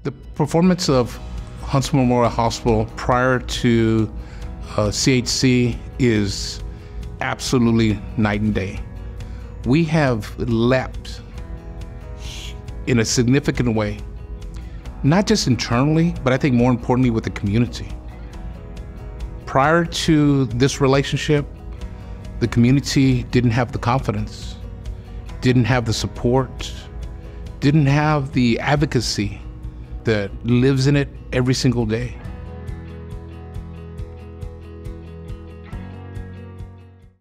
The performance of Huntsville Memorial Hospital prior to CHC is absolutely night and day. We have leapt in a significant way, not just internally, but I think more importantly with the community. Prior to this relationship, the community didn't have the confidence, didn't have the support, didn't have the advocacy that lives in it every single day.